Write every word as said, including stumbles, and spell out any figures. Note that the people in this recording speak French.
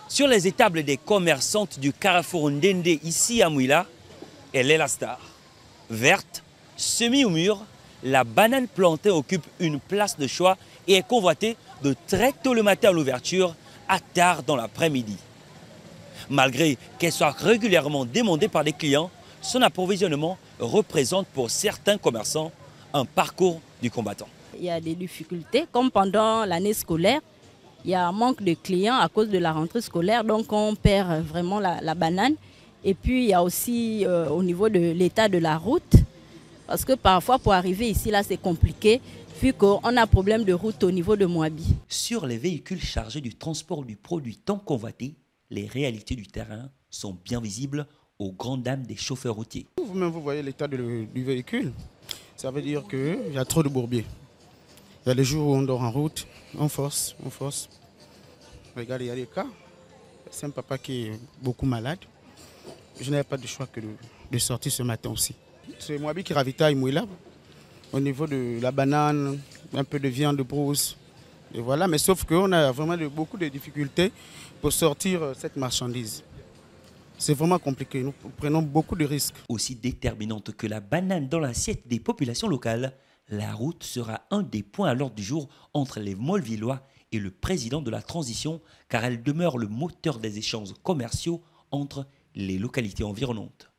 Sur les étables des commerçantes du carrefour Ndende ici à Mouila, elle est la star. Verte, semée au mur, la banane plantée occupe une place de choix et est convoitée de très tôt le matin à l'ouverture à tard dans l'après-midi. Malgré qu'elle soit régulièrement demandée par des clients, son approvisionnement représente pour certains commerçants un parcours du combattant. Il y a des difficultés, comme pendant l'année scolaire, il y a un manque de clients à cause de la rentrée scolaire, donc on perd vraiment la, la banane. Et puis il y a aussi euh, au niveau de l'état de la route, parce que parfois pour arriver ici, là c'est compliqué, vu qu'on a un problème de route au niveau de Moabi. Sur les véhicules chargés du transport du produit tant convoité, les réalités du terrain sont bien visibles aux grandes dames des chauffeurs routiers. Vous-même, vous voyez l'état du véhicule, ça veut dire qu'il y a trop de bourbiers. Il y a des jours où on dort en route, on force, on force. Regardez, il y a des cas. C'est un papa qui est beaucoup malade. Je n'avais pas de choix que de, de sortir ce matin aussi. C'est Moabi qui ravitaille Mouila. Au niveau de la banane, un peu de viande de brousse. Et voilà, mais sauf qu'on a vraiment de, beaucoup de difficultés pour sortir cette marchandise. C'est vraiment compliqué, nous prenons beaucoup de risques. Aussi déterminante que la banane dans l'assiette des populations locales, la route sera un des points à l'ordre du jour entre les Mollevillois et le président de la transition, car elle demeure le moteur des échanges commerciaux entre les localités environnantes.